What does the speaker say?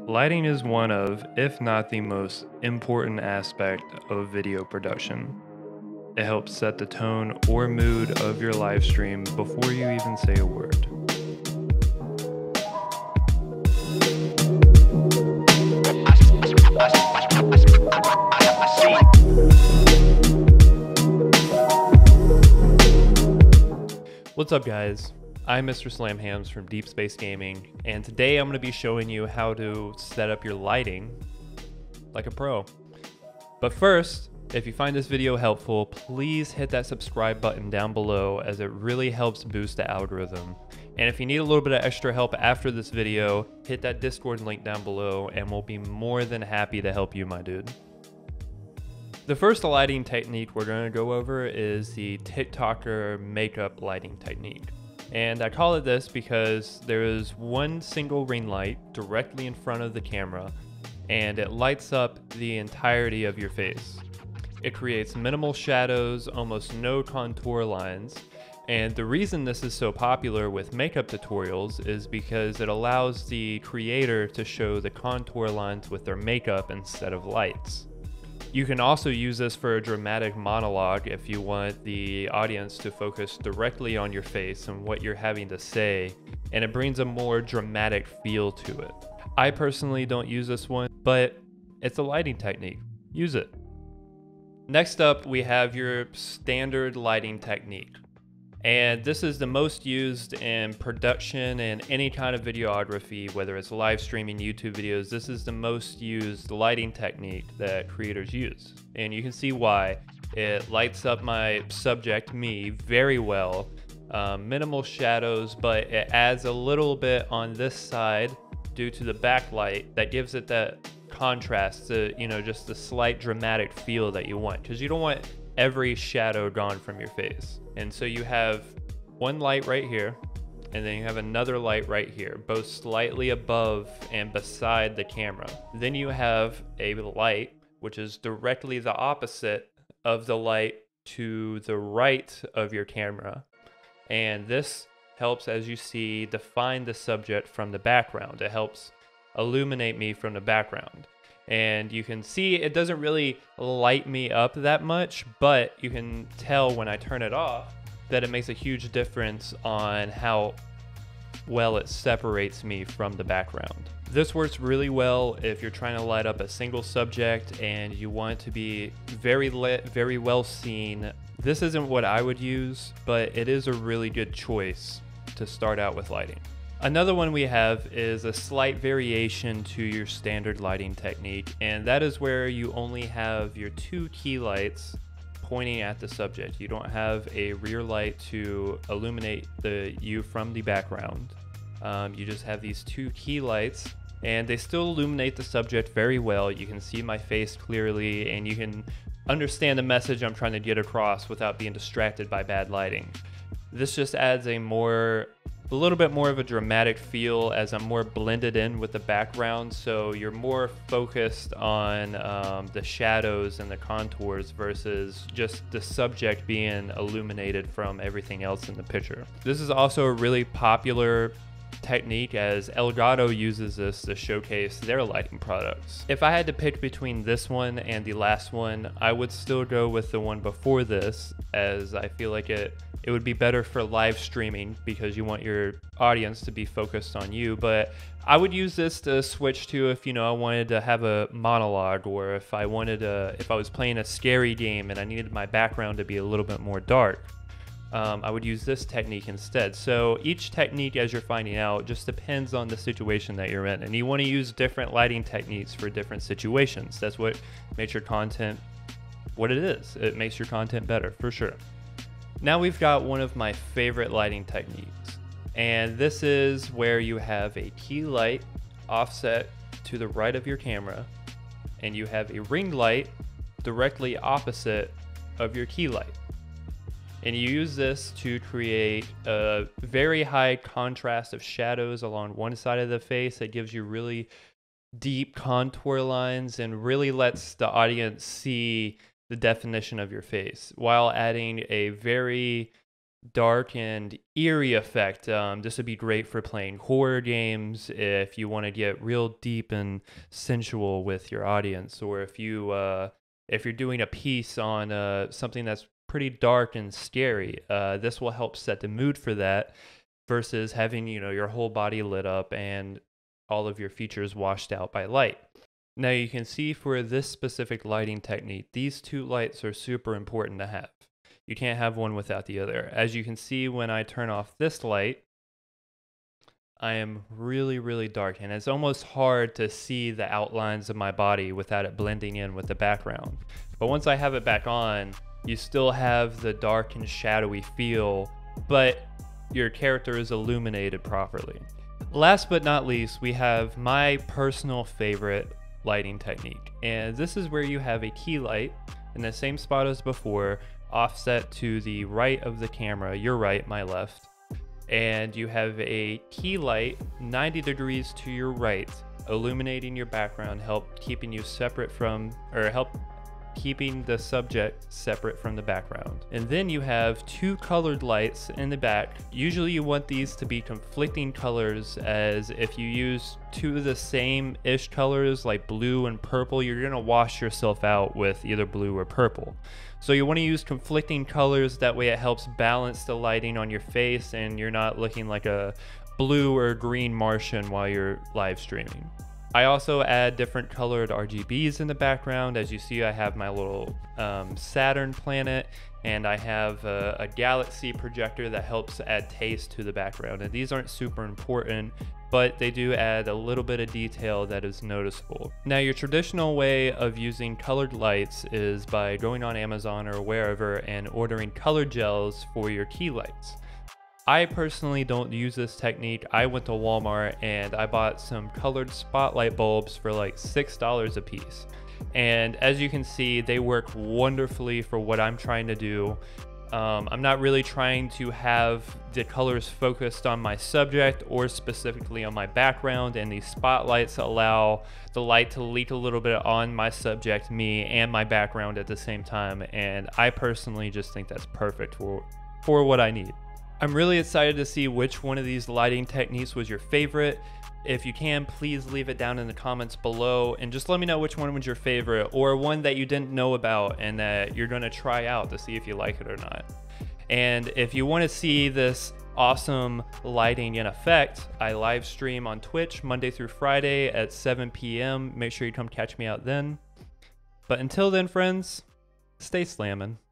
Lighting is one of, if not the most important aspect of video production. It helps set the tone or mood of your live stream before you even say a word. What's up, guys? I'm Mr. Slamhams from Deep Space Gaming, and today I'm going to be showing you how to set up your lighting like a pro. But first, if you find this video helpful, please hit that subscribe button down below, as it really helps boost the algorithm. And if you need a little bit of extra help after this video, hit that Discord link down below and we'll be more than happy to help you, my dude. The first lighting technique we're going to go over is the TikToker makeup lighting technique. And I call it this because there is one single ring light directly in front of the camera, and it lights up the entirety of your face. It creates minimal shadows, almost no contour lines, and the reason this is so popular with makeup tutorials is because it allows the creator to show the contour lines with their makeup instead of lights. You can also use this for a dramatic monologue if you want the audience to focus directly on your face and what you're having to say, and it brings a more dramatic feel to it. I personally don't use this one, but it's a lighting technique. Use it. Next up, we have your standard lighting technique. And this is the most used in production and any kind of videography, whether it's live streaming, YouTube videos. This is the most used lighting technique that creators use. And you can see why. It lights up my subject, me, very well. Minimal shadows, but it adds a little bit on this side due to the backlight that gives it that contrast, just the slight dramatic feel that you want. Because you don't want every shadow gone from your face. And so you have one light right here, and then you have another light right here, both slightly above and beside the camera. Then you have a light which is directly the opposite of the light to the right of your camera. And this helps, as you see, define the subject from the background. It helps illuminate me from the background. And you can see it doesn't really light me up that much, but you can tell when I turn it off that it makes a huge difference on how well it separates me from the background. This works really well if you're trying to light up a single subject and you want it to be very lit, very well seen. This isn't what I would use, but it is a really good choice to start out with lighting. Another one we have is a slight variation to your standard lighting technique, and that is where you only have your two key lights pointing at the subject. You don't have a rear light to illuminate you from the background. You just have these two key lights, and they still illuminate the subject very well. You can see my face clearly, and you can understand the message I'm trying to get across without being distracted by bad lighting. This just adds a little bit more of a dramatic feel, as I'm more blended in with the background, so you're more focused on the shadows and the contours versus just the subject being illuminated from everything else in the picture. This is also a really popular technique, as Elgato uses this to showcase their lighting products. If I had to pick between this one and the last one, I would still go with the one before this, as I feel like it would be better for live streaming because you want your audience to be focused on you. But I would use this to switch to if I wanted to have a monologue, or if I was playing a scary game and I needed my background to be a little bit more dark. I would use this technique instead. So each technique, as you're finding out, just depends on the situation that you're in, and you want to use different lighting techniques for different situations. That's what makes your content what it is. It makes your content better, for sure. Now we've got one of my favorite lighting techniques, and this is where you have a key light offset to the right of your camera, and you have a ring light directly opposite of your key light. And you use this to create a very high contrast of shadows along one side of the face that gives you really deep contour lines and really lets the audience see the definition of your face, while adding a very dark and eerie effect. This would be great for playing horror games if you want to get real deep and sensual with your audience, or if you're doing a piece on something that's pretty dark and scary. This will help set the mood for that versus having, your whole body lit up and all of your features washed out by light. Now you can see for this specific lighting technique, these two lights are super important to have. You can't have one without the other. As you can see, when I turn off this light, I am really, really dark, and it's almost hard to see the outlines of my body without it blending in with the background. But once I have it back on, you still have the dark and shadowy feel, but your character is illuminated properly. Last but not least, we have my personal favorite lighting technique, and this is where you have a key light in the same spot as before, offset to the right of the camera, your right, my left, and you have a key light 90 degrees to your right, illuminating your background, keeping the subject separate from the background. And then you have two colored lights in the back. Usually you want these to be conflicting colors, as if you use two of the same-ish colors like blue and purple, you're gonna wash yourself out with either blue or purple. So you want to use conflicting colors, that way it helps balance the lighting on your face and you're not looking like a blue or green Martian while you're live streaming. I also add different colored RGBs in the background. As you see, I have my little Saturn planet, and I have a galaxy projector that helps add taste to the background. And these aren't super important, but they do add a little bit of detail that is noticeable. Now, your traditional way of using colored lights is by going on Amazon or wherever and ordering color gels for your key lights. I personally don't use this technique. I went to Walmart and I bought some colored spotlight bulbs for like $6 a piece. And as you can see, they work wonderfully for what I'm trying to do. I'm not really trying to have the colors focused on my subject or specifically on my background, and these spotlights allow the light to leak a little bit on my subject, me, and my background at the same time. And I personally just think that's perfect for what I need. I'm really excited to see which one of these lighting techniques was your favorite. If you can, please leave it down in the comments below and just let me know which one was your favorite, or one that you didn't know about and that you're gonna try out to see if you like it or not. And if you want to see this awesome lighting in effect, I live stream on Twitch Monday through Friday at 7 p.m. Make sure you come catch me out then. But until then, friends, stay slamming.